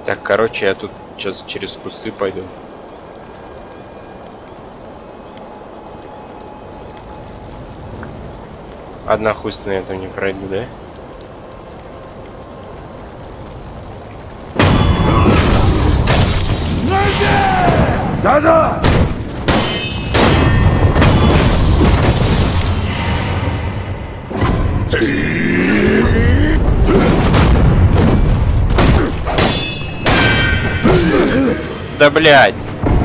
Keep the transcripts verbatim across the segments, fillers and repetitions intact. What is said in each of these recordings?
Так, короче, я тут сейчас через кусты пойду. Одна хуйня на этом не пройду, да? Газа! Да блядь!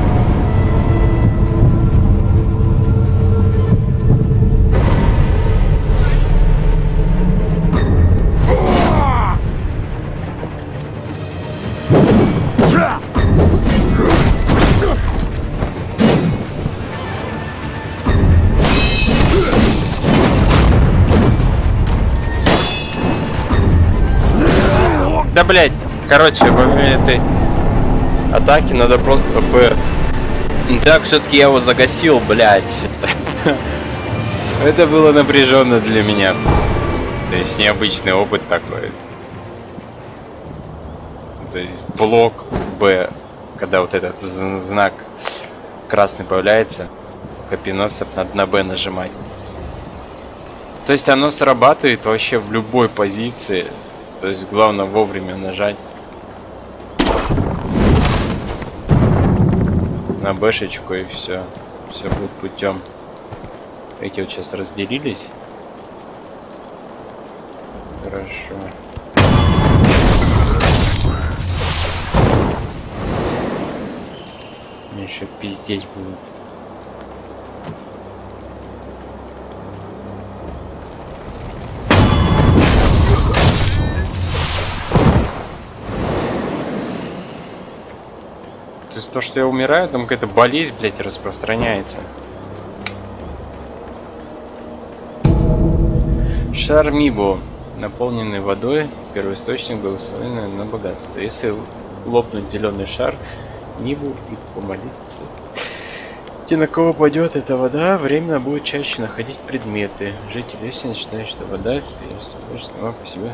Да блять, короче, во время этой атаки надо просто бы... Так, все-таки я его загасил, блять. Это было напряженно для меня. То есть необычный опыт такой. То есть блок Б, когда вот этот знак красный появляется, копьеносцев надо на Б нажимать. То есть оно срабатывает вообще в любой позиции. То есть главное вовремя нажать на бэшечку и все. Все будет путем. Эти вот сейчас разделились. Хорошо. Мне еще пиздеть будут. То есть то, что я умираю, там какая-то болезнь, блядь, распространяется. Шар Мибо, наполненный водой, первоисточник благословенный на богатство. Если лопнуть зеленый шар Мибо и помолиться, те, на кого пойдет эта вода, временно будет чаще находить предметы. Жители Эссена считают, что вода сама по себе.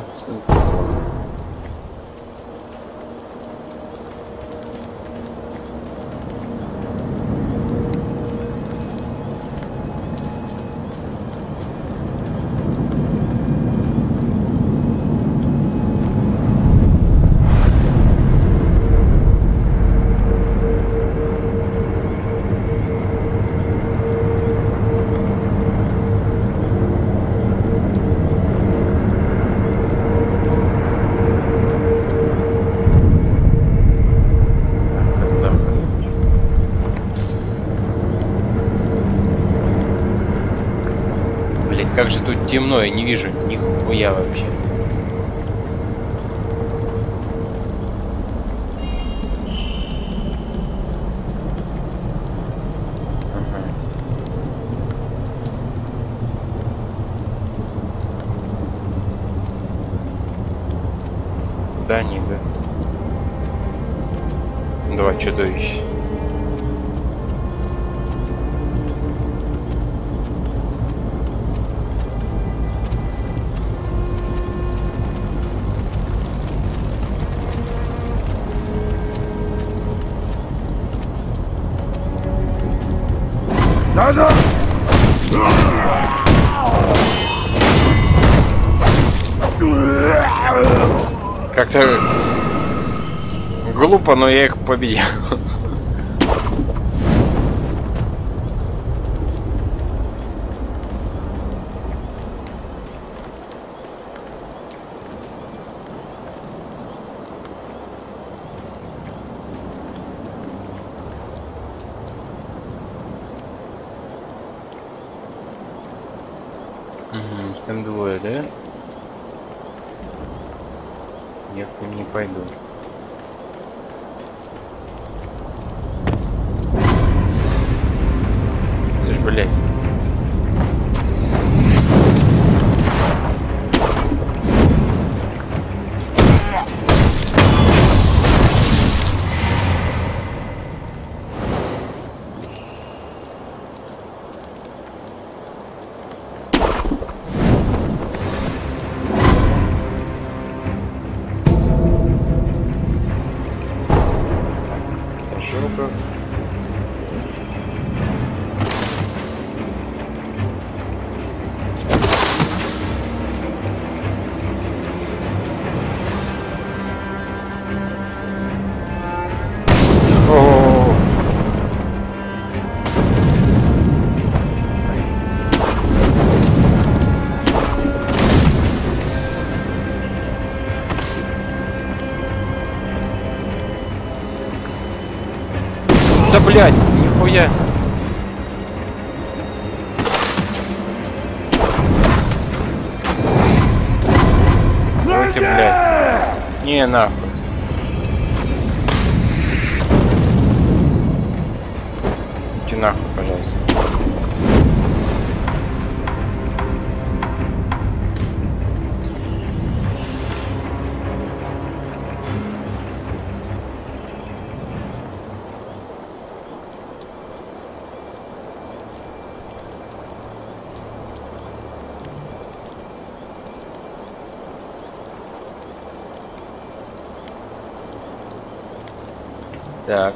Как же тут темно, я не вижу нихуя вообще. Ага. Да, не да. Два чудовища. Газа! Как-то глупо, но я их победил. Угу, там двое, да? Я к ним не пойду. Слышь, блядь. блядь, нихуя. Давайте, блядь. Не, нахуй. Иди нахуй, пожалуйста. Так.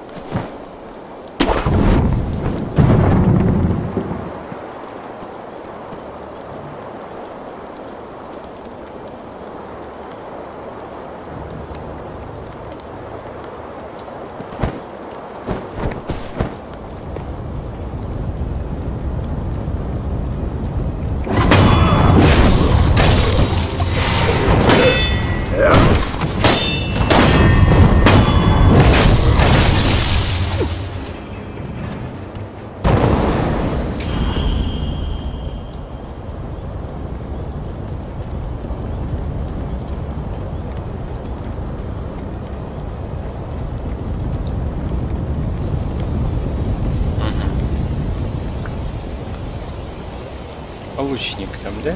Лучник там, да?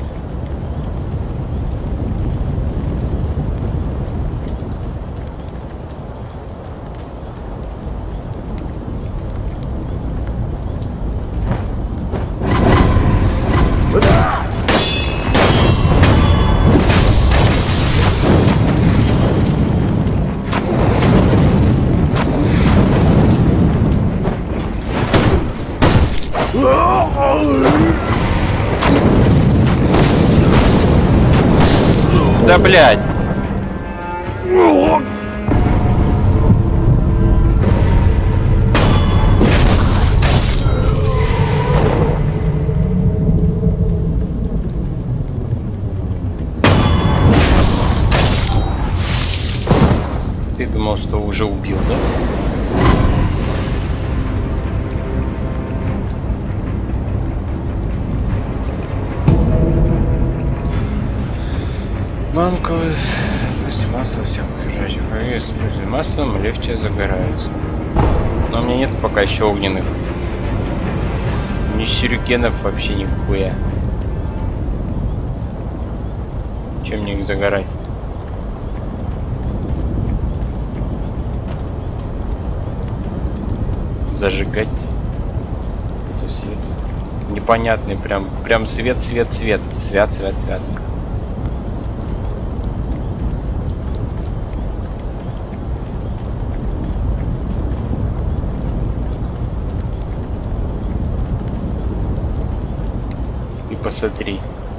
Да, блядь. Ты думал, что уже убил, да? Мамка, пусть масло всех окружающих используя маслом, легче загорается. Но у меня нет пока еще огненных. Ни сюрикенов вообще нихуя. Чем мне их загорать? Зажигать. Это свет. Непонятный, прям, прям свет, свет, свет. Свят, свят, свят. Посмотри.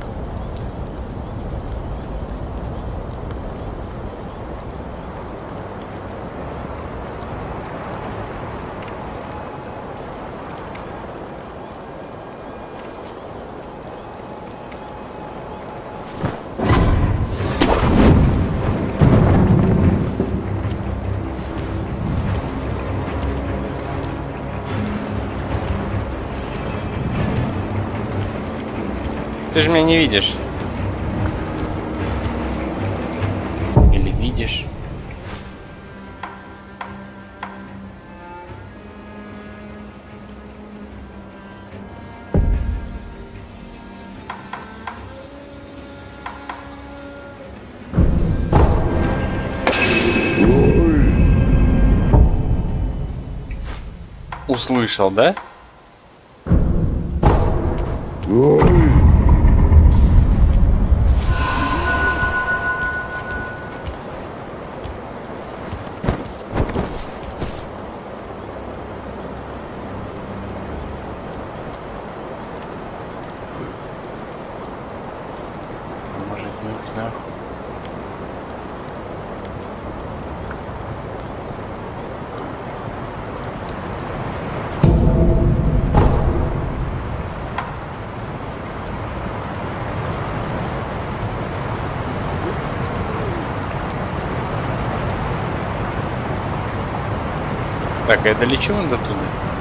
Ты же меня не видишь. Или видишь? Услышал, да? Так, я долечу он до туда?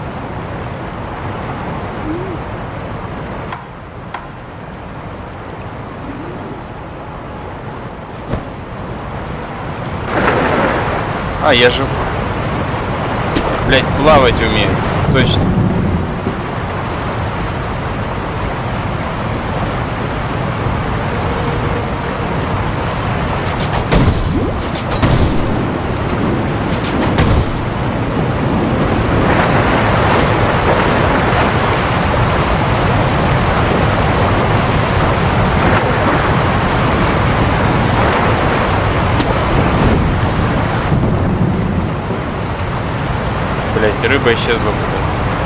А, я же... Блять, плавать умею. Точно. Блять, рыба исчезла куда-то.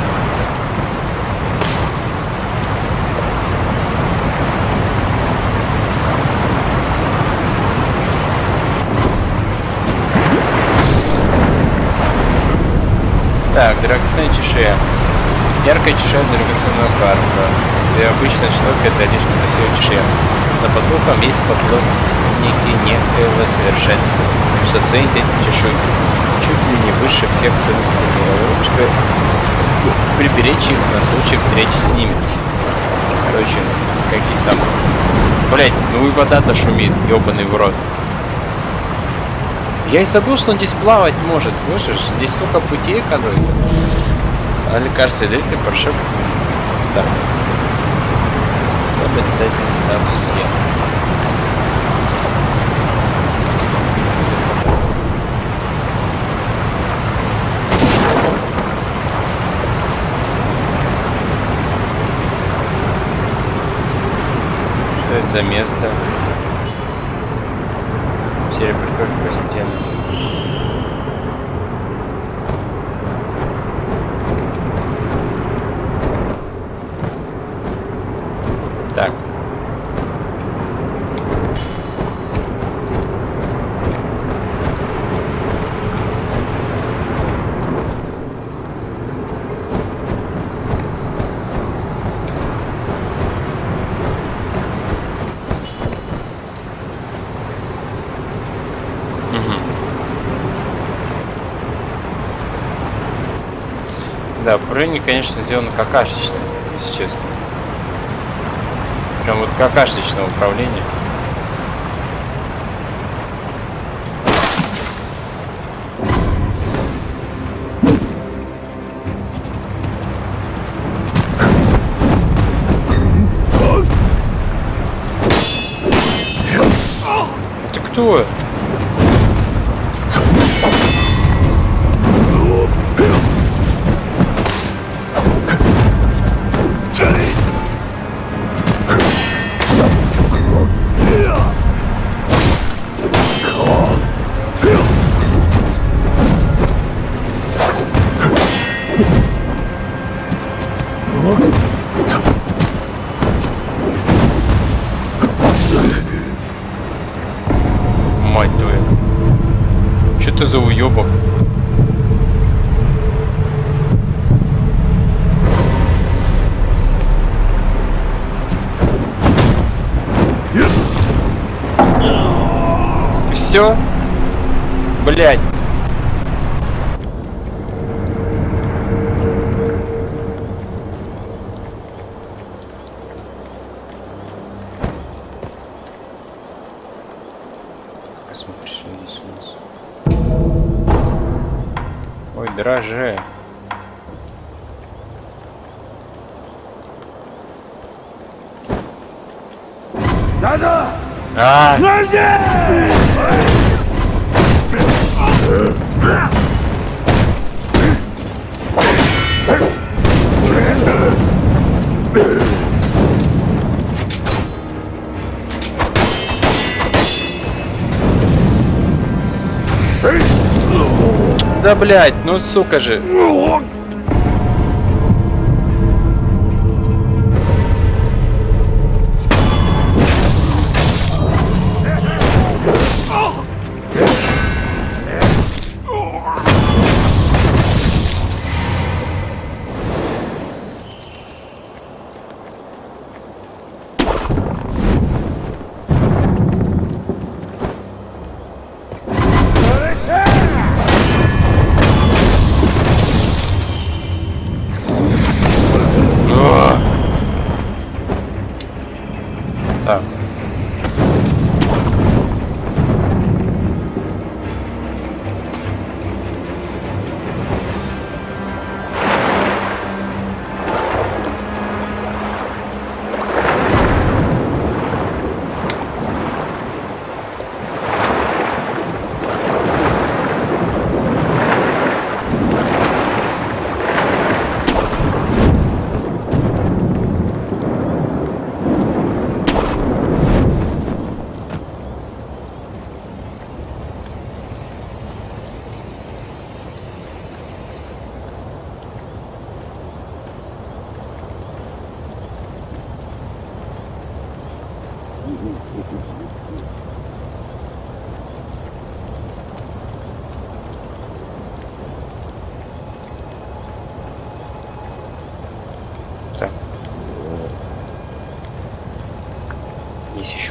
Так, драгоценная чешуя. Яркая чешуя драгоценного карта. И обычно человек это лишь красивая чешуя. Но по слухам есть поклонники некоего совершенства, что ценит эти чешуйки чуть ли не выше всех ценностей мира. Лучше приберечь их на случай встречи с ними. Короче, какие там... Блять, ну и вода-то шумит, ёбаный в рот. Я и забыл, что он здесь плавать может, слышишь? Здесь столько путей, оказывается. А лекарство длительный порошок. Так. Слабый отрицательный статус я. Что это за место? Серия прикольных по стенам. Так. Да, управление, конечно, сделано какашечное, если честно. Прям вот какашечное управление. Это кто? Мать твою. Что ты за уёбок? Все? Блядь. Посмотри, что здесь у нас. Ой, дрожжи. Да-да! А! Да, блядь, ну сука же.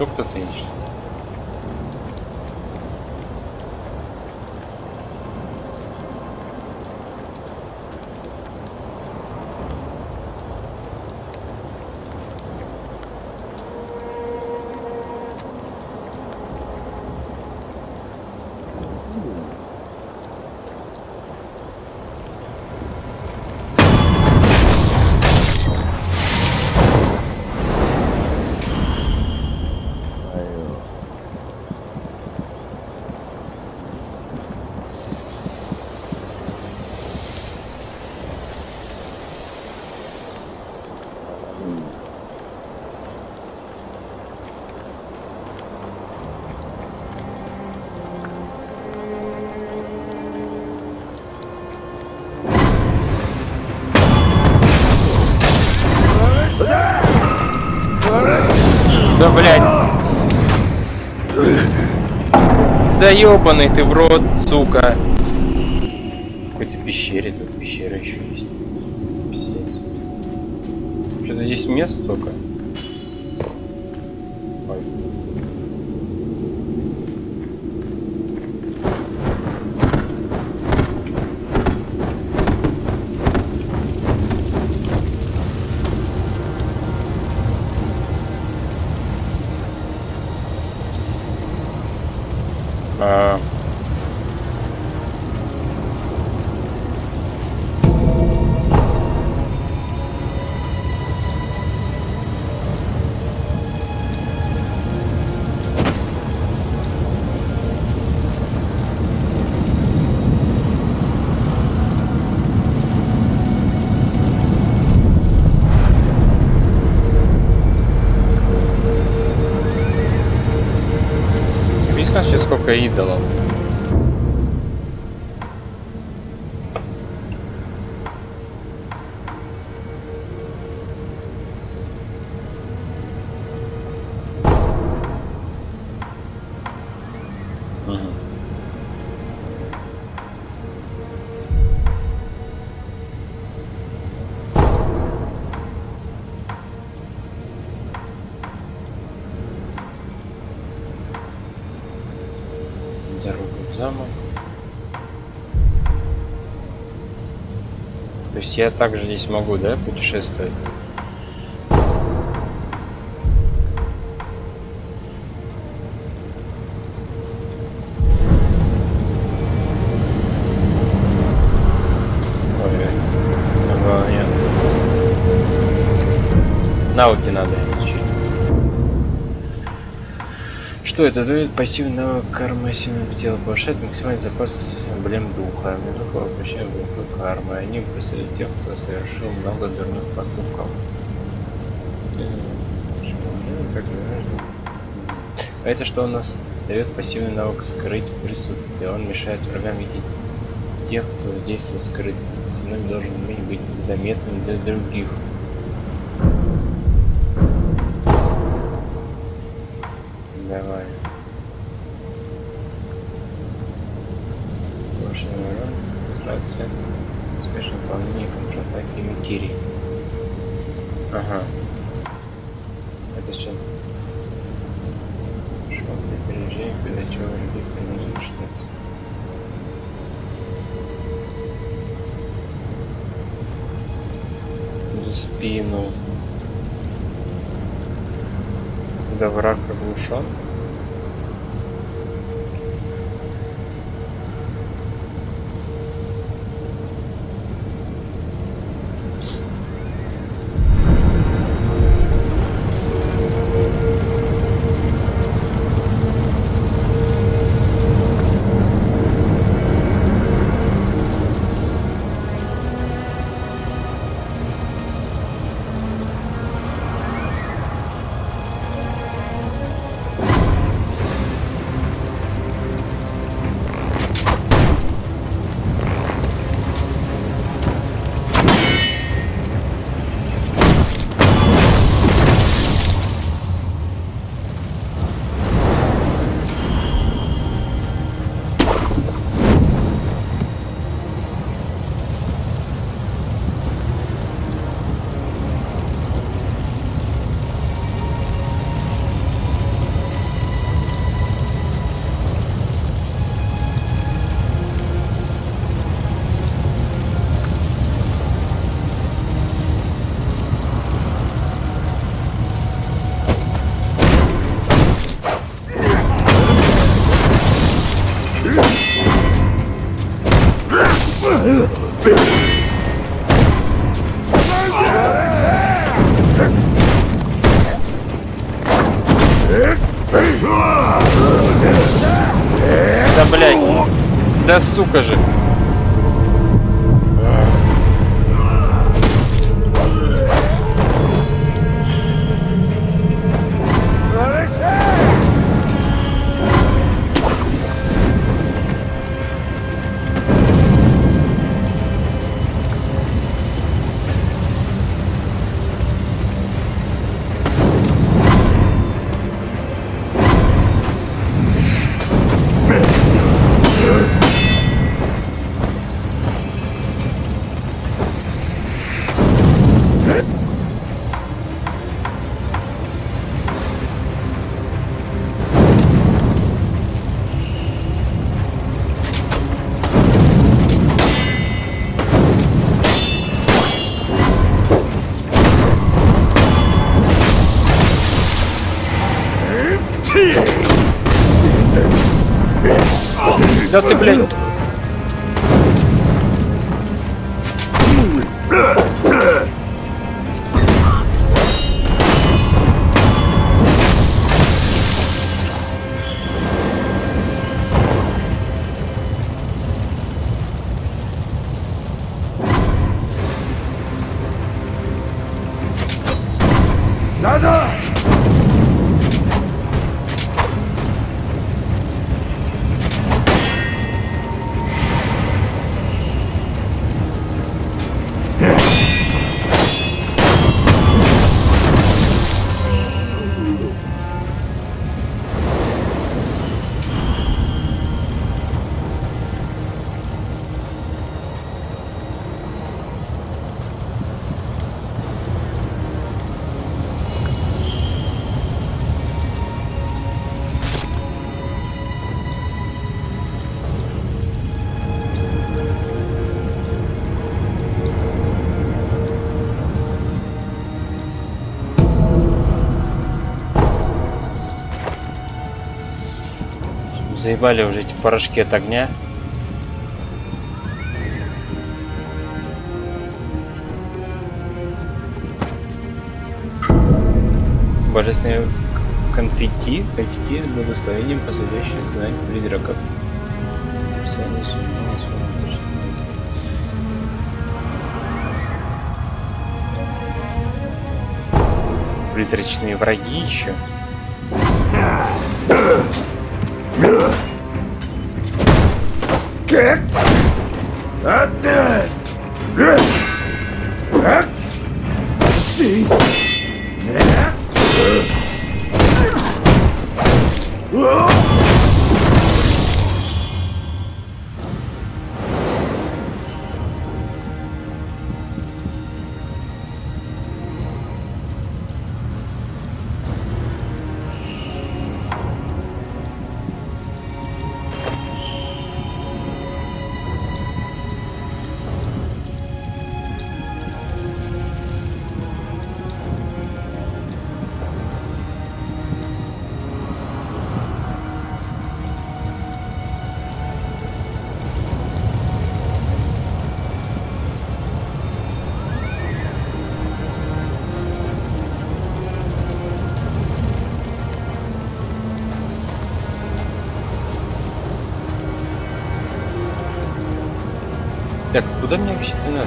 Пришел кто-то и что? Да, блядь. Да ёбаный ты в рот, сука. В какой-то пещере, тут пещера еще есть. Пиздец. Что-то здесь мест только. Ой. А... Видишь, сейчас сколько идолов. Дорогу в замок. То есть я также здесь могу, да, путешествовать? Ой, ой, нет. Навыки надо изучить. Что это дает? Пассивный навык карма сильного тела повышает максимальный запас эмблем духа. Духа воплощает духа кармы. Они преследуют тех, кто совершил много дурных поступков. А это что у нас? Дает пассивный навык скрыть присутствие. Он мешает врагам видеть тех, кто здесь скрыт. Сынок должен уметь быть заметным для других. Давай. Больше наверное, концентрация. Успешное выполнение контратаки материи. Ага. Это что? Шел для переезжения, когда чего людей приносит что-то. За спину. Когда враг оглушен. Да сука же. Да ты, блядь. Назад! Заебали уже эти порошки от огня. Божественное конфетти. Конфетти с благословением, посылающее знать призраков. Призрачные враги еще. Как? Отдай! Как? Ты! Так, куда мне вообще-то надо?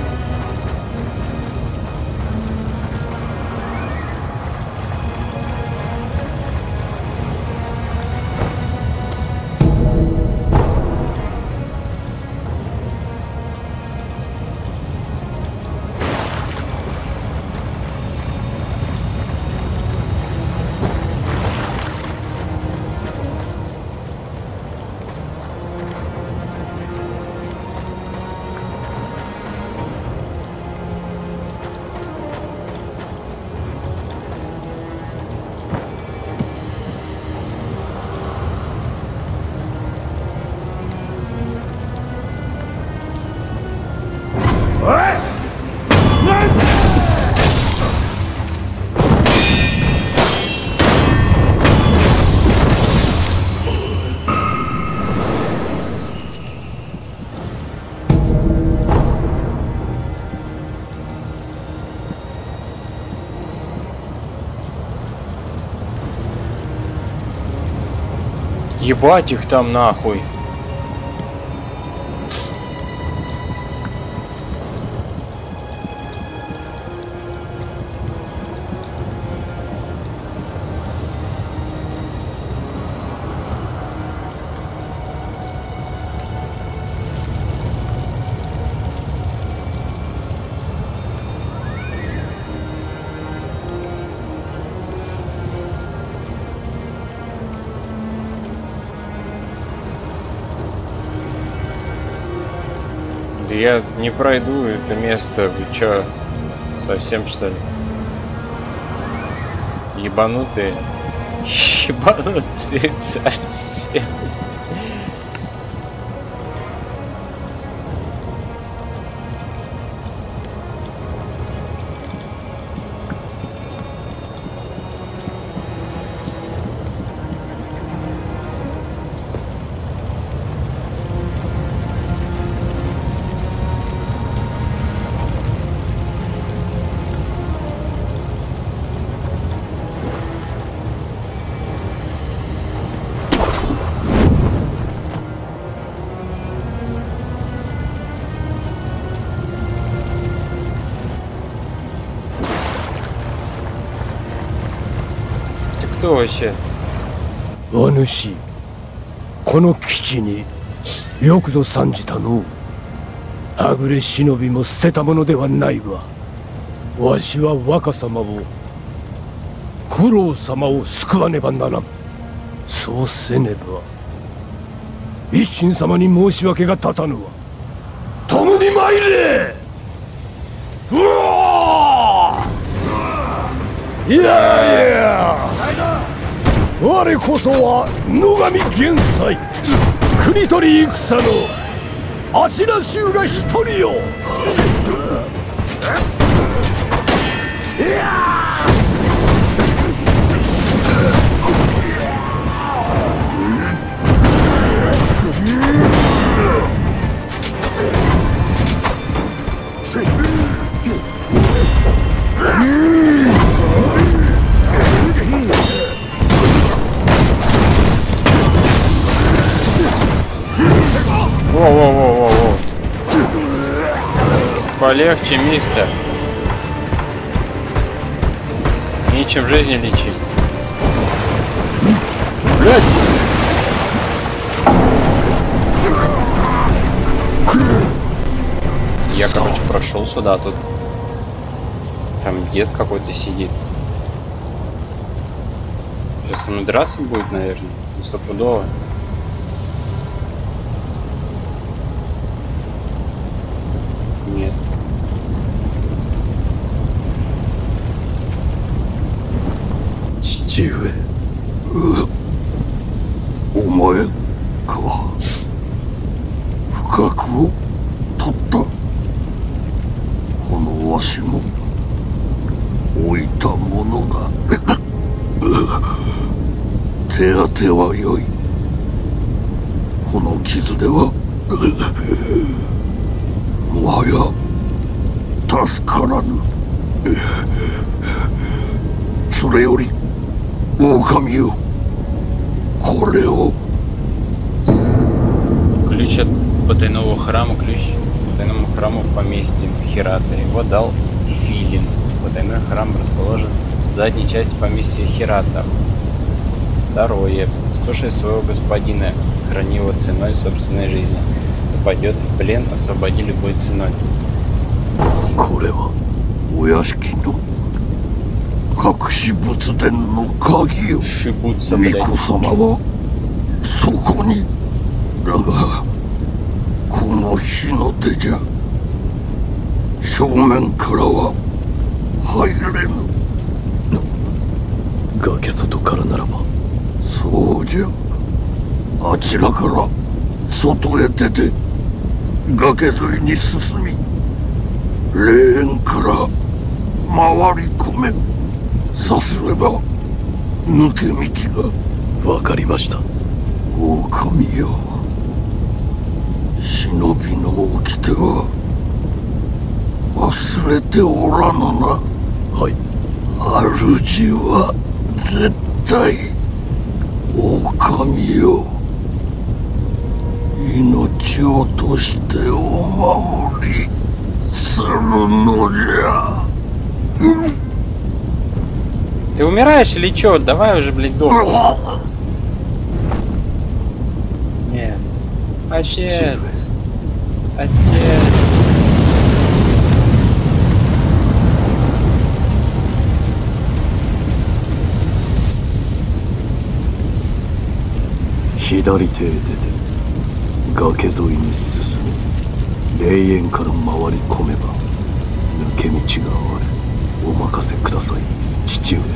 Ебать их там нахуй. Да я не пройду это место. Вы чё, совсем что ли? Ебанутые. Ебанутые совсем. Кто вообще? お主、この基地によくぞ参じたのう。はぐれ忍びも捨てたものではないわ。わしは若様を、九郎様を救わねばならん。そうせねば一心様に申し訳が立たぬわ。共に参れ。うわー、いやいや、我こそは野上元帥、国取り戦の芦名衆が一人よ。いや Воу-воу-воу-воу-воу. Полегче, мистер. Нечем в жизни лечить. Я, короче, прошел сюда, тут там дед какой-то сидит. Сейчас со мной драться будет, наверное, стопудово. Нет. Чичиве. Омаеか。深くを取った。このわしも置いたものだ。手当てはよい。この傷ではもはや助からぬ。それより狼よ、これを。 Ключ от потайного храма, ключ к потайному храму в поместье Хирата. Его дал Филин. Потайной храм расположен в задней части поместья Хирата. Второе. Слушай своего господина, храни его ценой собственной жизни. Попадет в плен, освободи любой ценой. これはお屋敷の隠し仏殿の鍵よ。巫女様はそこに。だがこの火の手じゃ正面からは入れぬ。崖外からならば。そうじゃ、あちらから外へ出て崖沿いに進み、霊園から回り込め。さすれば抜け道が。わかりました。狼よ、忍びの掟は忘れておらぬな。はい。主は絶対狼よ、命を落としてお守りするのじゃ。 Ты умираешь или чё? Давай уже, блядь, дом. Нет. Отец. Отец. Хидари手へ出て崖沿いに進む。 霊園から回り込めば抜け道がある。お任せください、父上。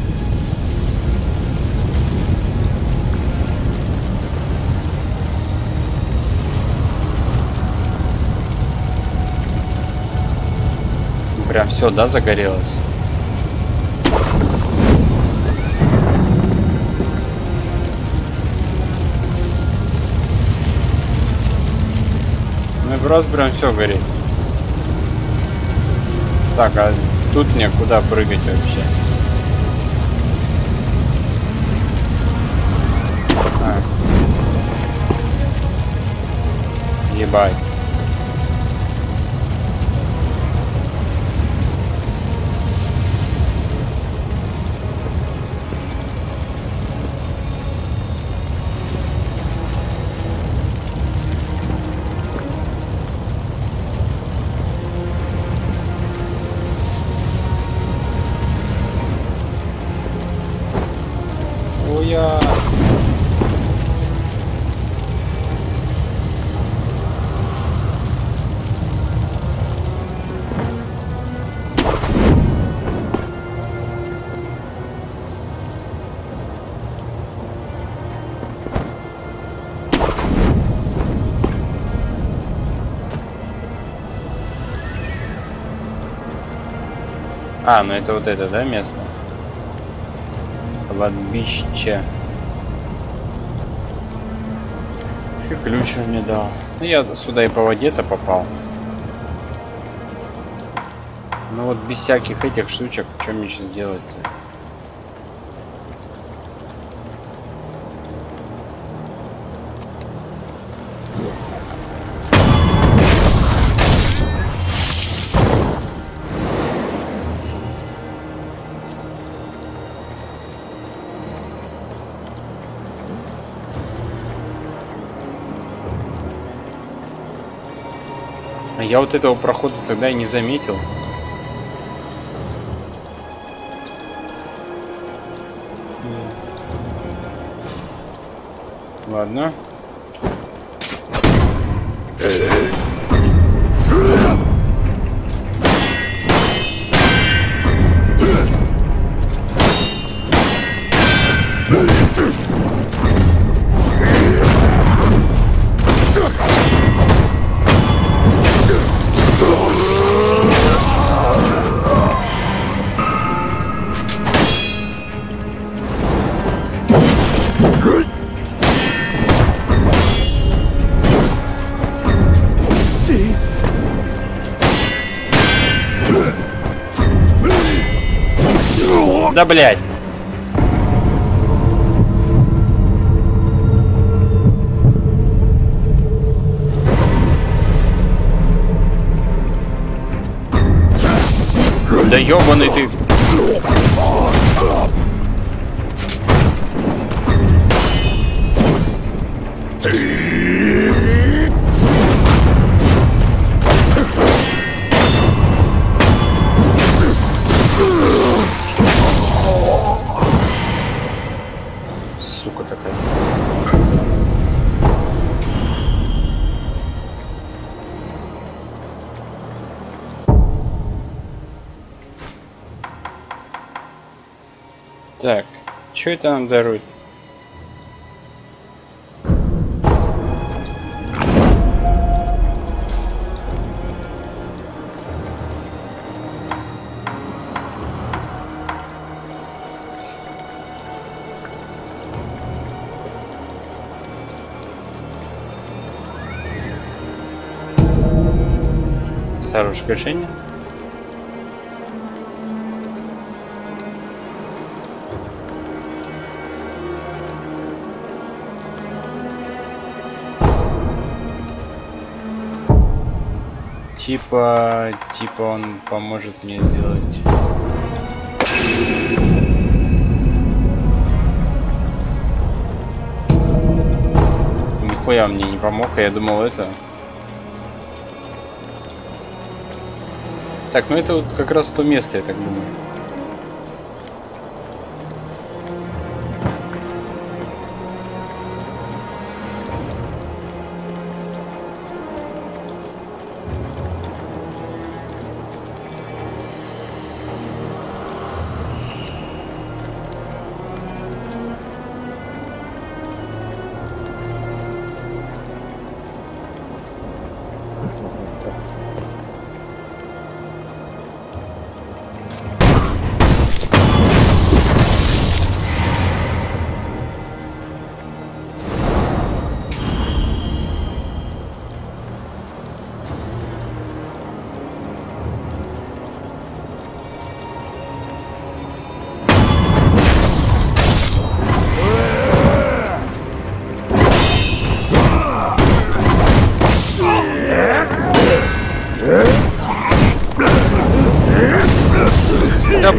Прям все, да, загорелось? Ну и просто прям все горит. Так, а тут мне куда прыгать вообще? А. Ебать. Я... А, ну это вот это, да, место? Кладбище. И ключ он мне дал. Ну я сюда и по воде-то попал. Ну вот без всяких этих штучек, что мне сейчас делать-то? Я вот этого прохода тогда и не заметил. Ладно. Да, блядь. Да ёбаный ты. Сука такая. Так, что это нам дарует? Хорошее решение. Типа, типа он поможет мне сделать. Нихуя мне не помог, а я думал это. Так, ну это вот как раз то место, я так думаю.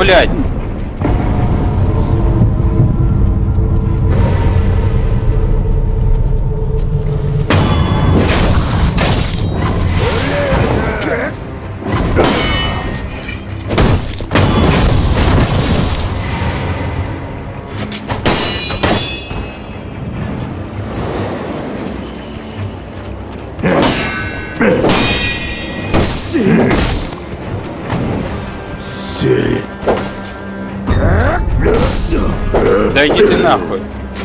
блядь! Да иди ты нахуй.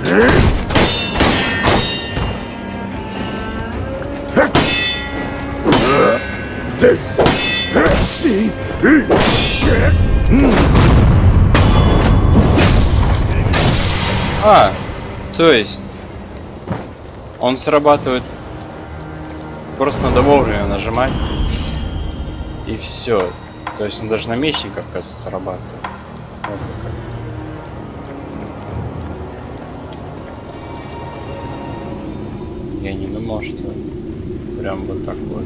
А, то есть он срабатывает, просто надо вовремя нажимать и все. То есть он даже на мечниках, кажется, срабатывает. Вот как. Я не думал, что прям вот так вот.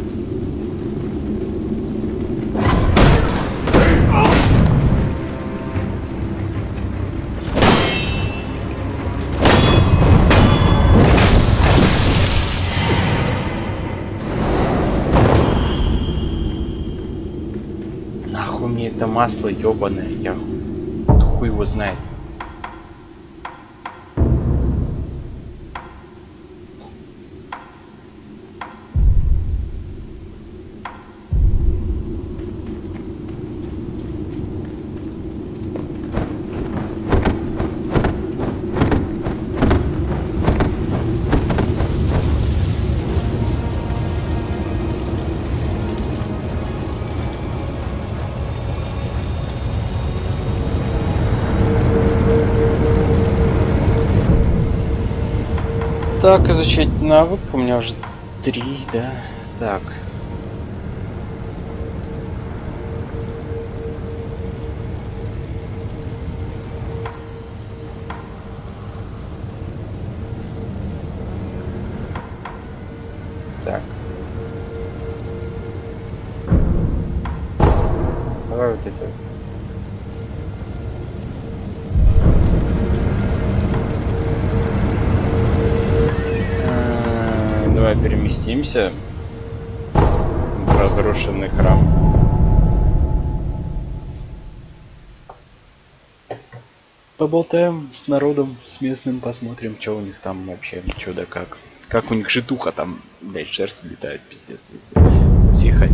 Нахуй мне это масло ёбаное, я хуй его знает. Так, изучать навык. У меня уже три, да? Так. Так. Давай вот это. Давай переместимся в разрушенный храм. Поболтаем с народом, с местным, посмотрим, что у них там вообще, что да как. Как у них житуха там, блядь, шерсть летает, пиздец, везде. Все хотят.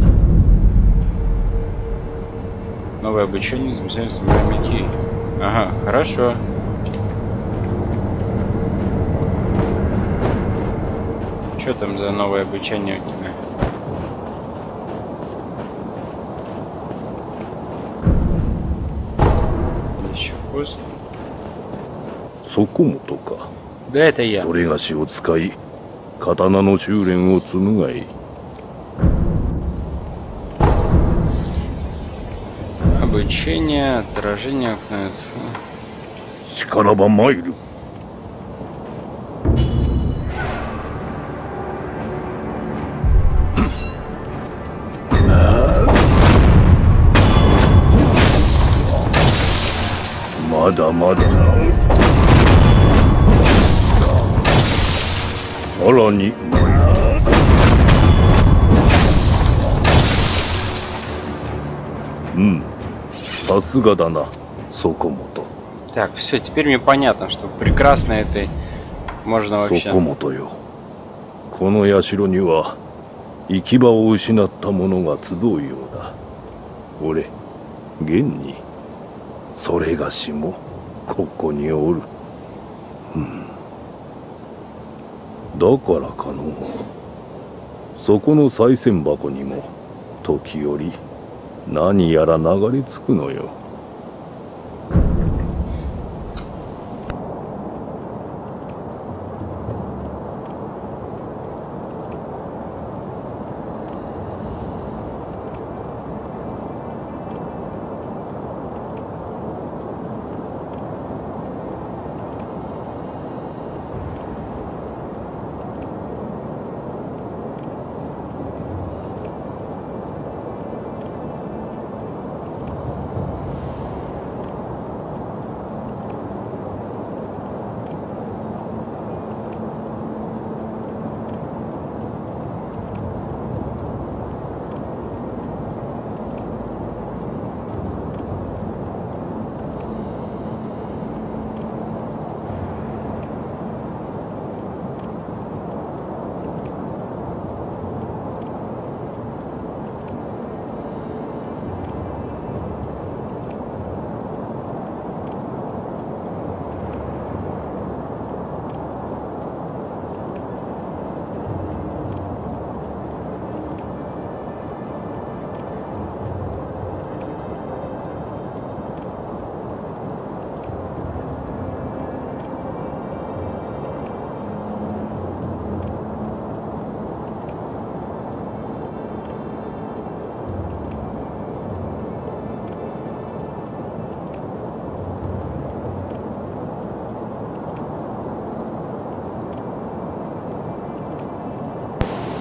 Новое обучение, замечаем с идти. Ага, хорошо. Что там за новое обучение у тебя? Еще вкус. Сокомото. Да, это я. それがしを使い、刀の修練を積むがいい。 Обучение, отражение. しからば参る。まだまだ。さらに参る。うん。さすがだな、Сокомото。 Так, все, теперь мне понятно, что прекрасно этой можно вообще. Сокомотоよ。この社には行き場を失った者が集うようだ。俺、現にそれがしもここにおる。うん。だからかの。そこの賽銭箱にも時折何やら流れ着くのよ。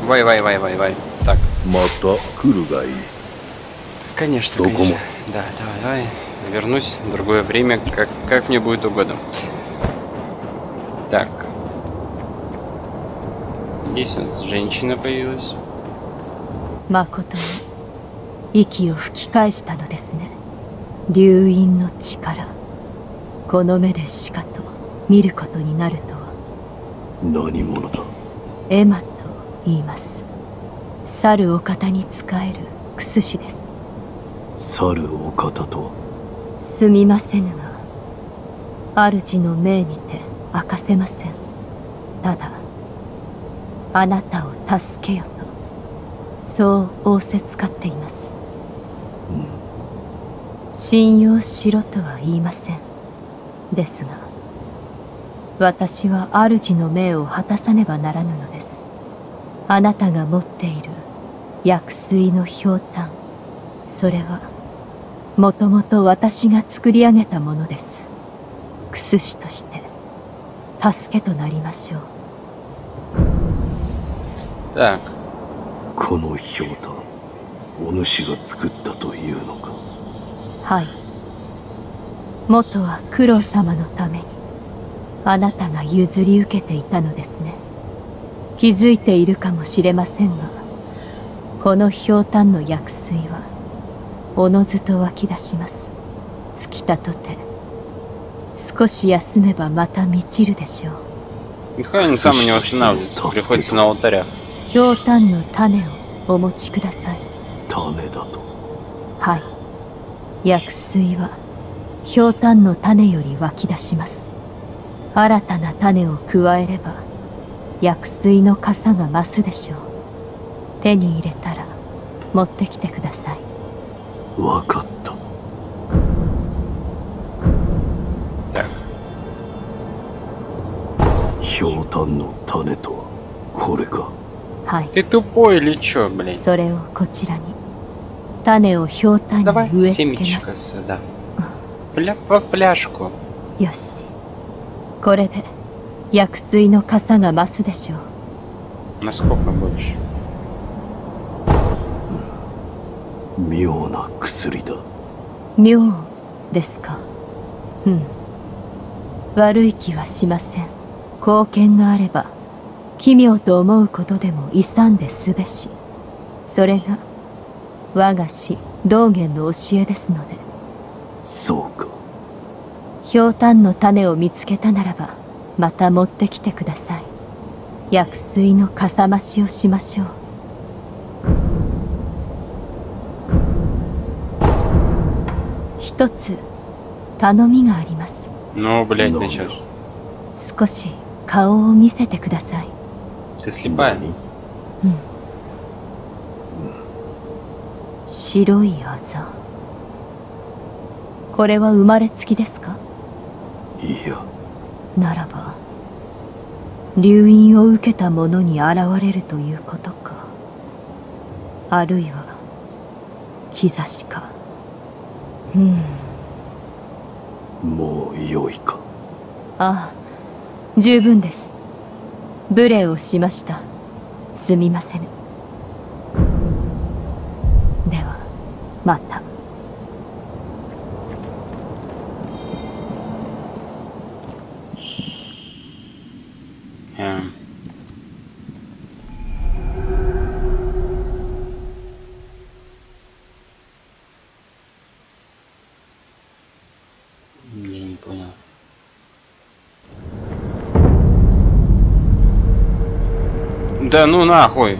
Вай, вай, вай, вай, вай. Так. Мата Кургай. Конечно, конечно. Да, давай, давай. Вернусь в другое время, как, как мне будет угодно. Так. Здесь у нас женщина появилась. Макотоに息を吹き返したのですね。流因の力。この目でしかと見ることになるとは。 何者だ。 エマと言います。猿お方に仕えるクスシです。 猿お方とは。 すみませぬが、主の命にて明かせません。ただ、あなたを助けよと、そう仰せつかっています。うん、信用しろとは言いません。ですが、私は主の命を果たさねばならぬのです。あなたが持っている薬水のひょうたん、それはもともと私が作り上げたものです。クスシとして助けとなりましょう。 Так. このひょうたん、お主が作ったというのか。 はい。元は九郎様のためにあなたが譲り受けていたのですね。気づいているかもしれませんが、このひょうたんの薬水はおのずと湧き出します。尽きたとて少し休めばまた満ちるでしょう。 Михаил сам не восстанавливается, приходится на алтарях. ひょうたんの種をお持ちください。 種だと。 はい。薬水はひょうたんの種より湧き出します。新たな種を加えれば薬水の傘が増すでしょう。手に入れたら持ってきてください。 わかった。ひょうたんの種とはこれか。 はい。 Ты тупой или чё, блин? それをこちらに。種をひょうたんに Давай 植え付け семечко ます。 сюда. Пля по пляжку. よし。これで薬水の傘が増すでしょう。 Насколько больше? 妙な薬だ。 妙ですか。うん。悪い気はしません。貢献があれば奇妙と思うことでも勇んですべし。それが我が師道元の教えですので。 そうか。 ひょうたんの種を見つけたならばまた持ってきてください。薬水のかさ増しをしましょう。一つ頼みがあります。 Ну, блядь, начал. 少し顔を見せてください。 Ты слепая? うん。白いあざ。これは生まれつきですか？ いや。 ならば流因を受けた者に現れるということか。あるいは兆しか。うん。 もう良いか。 ああ、十分です。無礼をしました。すみませぬ。ではまた。 Эм. Я не понял. Да ну нахуй.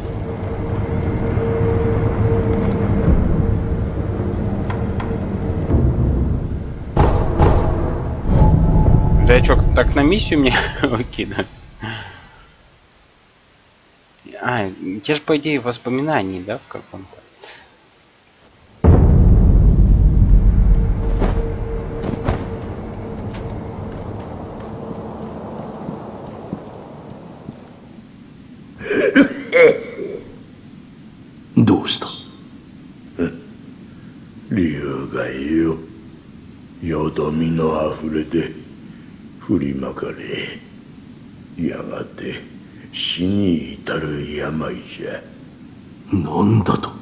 Да я чё, так на миссию меня выкидывают? А, те же по идее воспоминаний, да, в каком-то? Что? 竜がよ、よどみのあふれて振りまかれ、やがて死に至る病じゃ。 なんだと。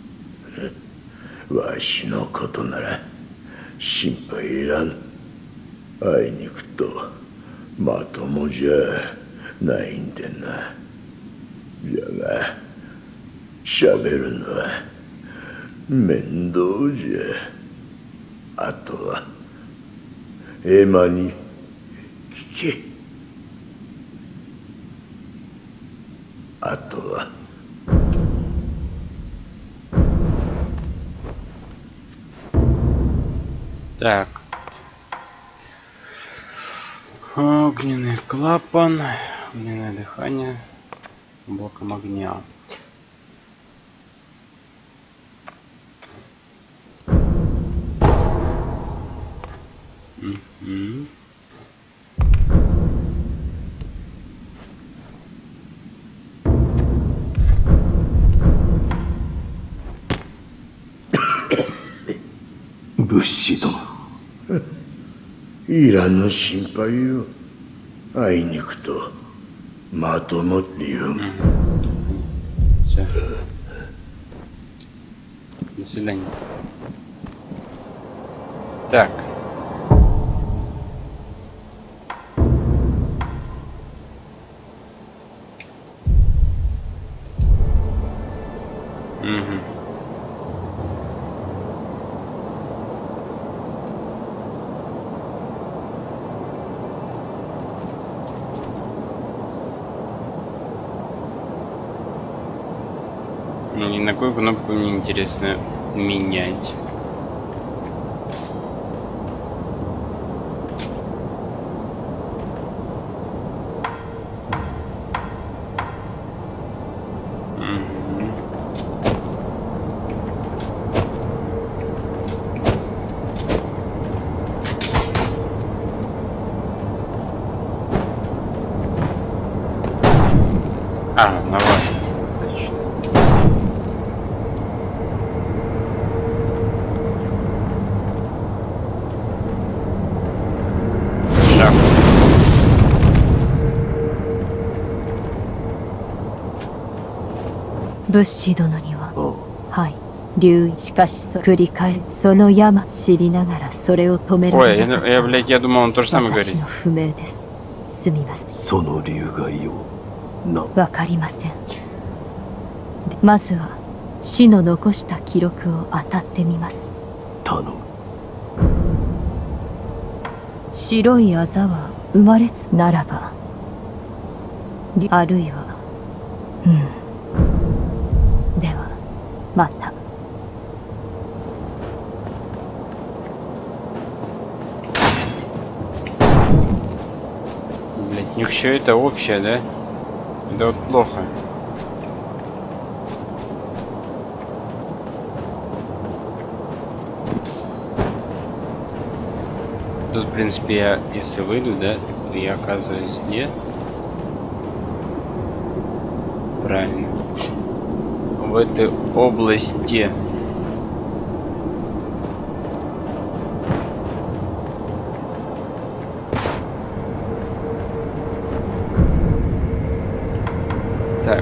わしのことなら心配いらん。あいにくとまともじゃないんでな。じゃが喋るのは面倒じゃ。あとはエマに聞け。あとは Так. Огненный клапан, огненное дыхание, облаком огня. Угу. Буши殿。 いらぬ心配よ。あいにくとまとも理由。 Все. До свидания. Так. Угу. И на какую кнопку мне интересно менять? А, на вас. Точно. Шаг. 物資殿には、はい、留意。しかしそ繰り返すその山知りながらそれを止めら Ой, れな я, かった я, блядь, я думал, он то же самое 私 говорит. の不明です。すみません。 その理由がよ。な。 わかりません。でまずは死の残した記録を当たってみます。 頼む。 白いあざは生まれつならば、りあるいは、うん。では、また。 Блядь, у них все это общее, да? Это вот плохо. Тут, в принципе, я, если выйду, да, то я оказываюсь где? Правильно. В этой области. Так.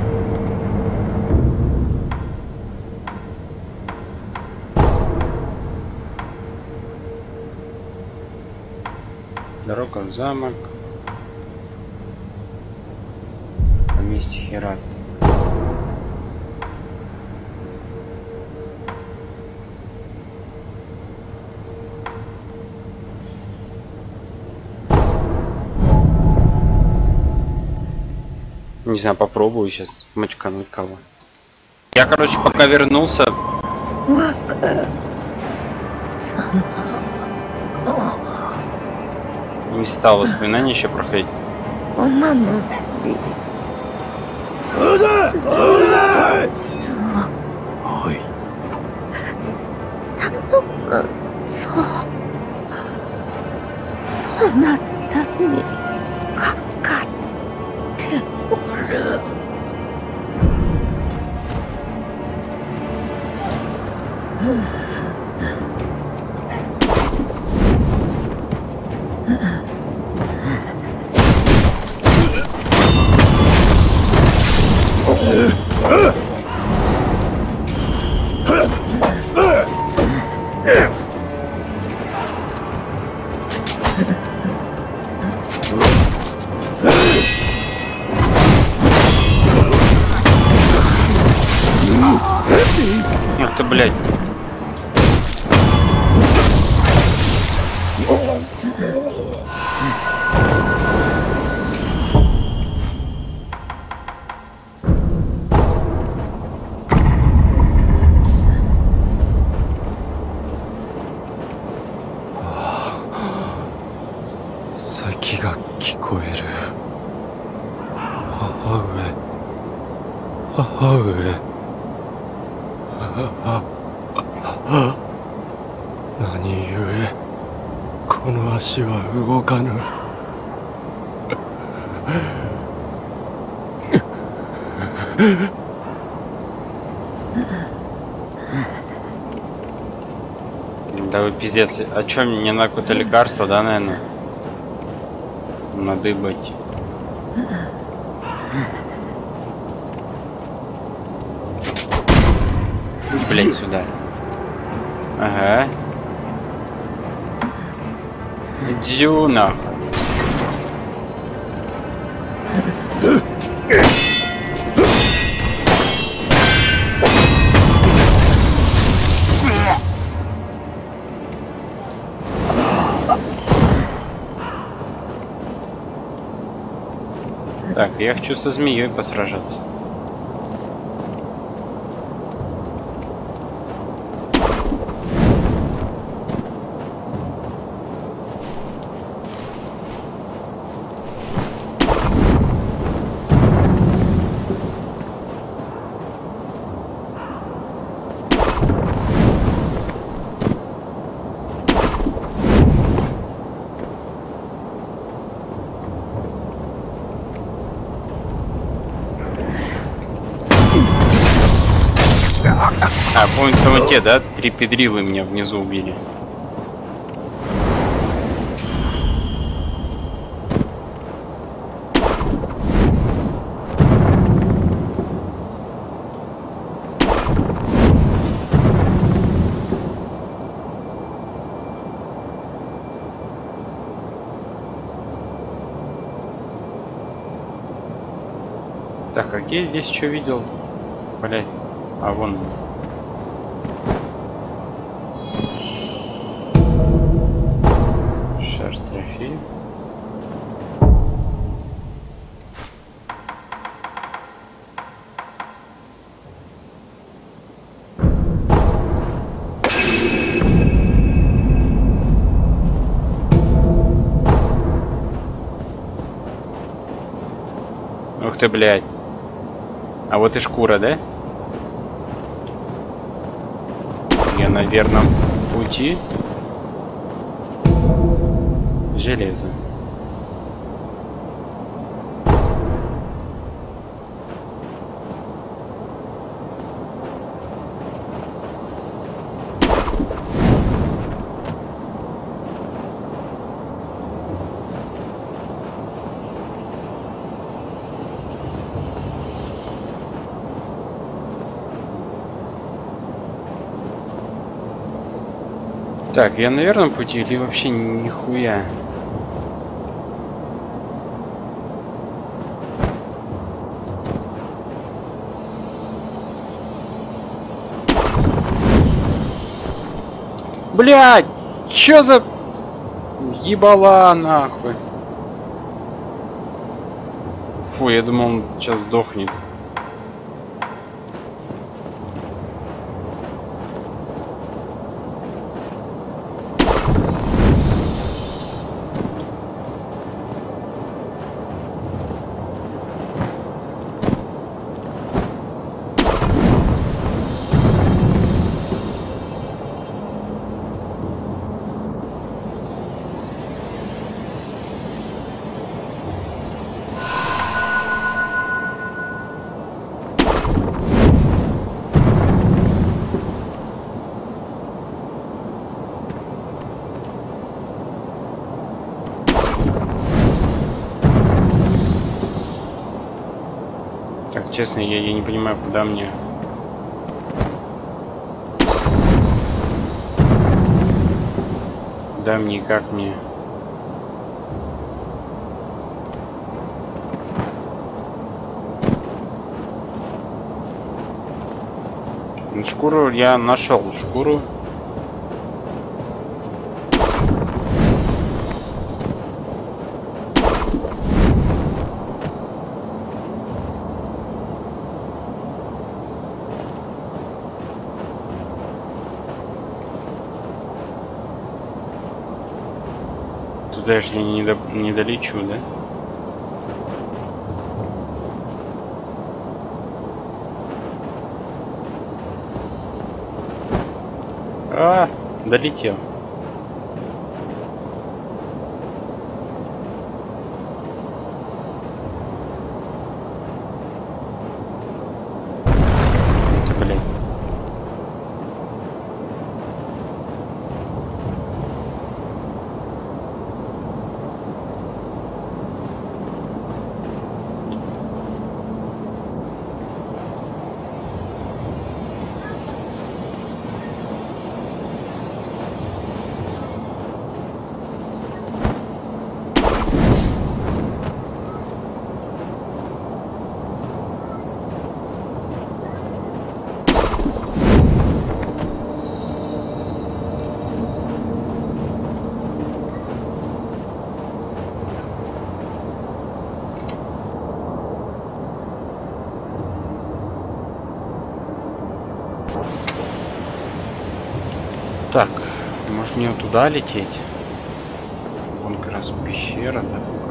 Дорога в замок. Поместье Херат. Не знаю, попробую сейчас мочкануть кого. Я, короче, пока вернулся. Не стал воспоминания еще проходить. Ой. Ах ты, блядь. Сakiが聞こえる。母上。母上。何故この足は動かぬ。 Да вы пиздец. А чё, мне на какое-то лекарство, да, наверное? Надыбать. Блять, сюда. Ага. Иди нахуй. Так, я хочу со змеей посражаться. А, помнится, вот те, да? Три педрилы меня внизу убили. Так, а где я здесь что видел? Блять. А вон. Шар трофей. Ух ты, блядь. А вот и шкура, да? Я на верном пути. Железо. Так, я на верном пути или вообще нихуя? Блядь! Чё за ебала нахуй? Фу, я думал, он сейчас сдохнет. Честно, я, я не понимаю, куда мне. Куда мне и как мне. Шкуру я нашел. Шкуру. Туда же я не, до... не долечу, да? А, долетел. Это, блин. Так, может мне вот туда лететь? Вон как раз пещера, да?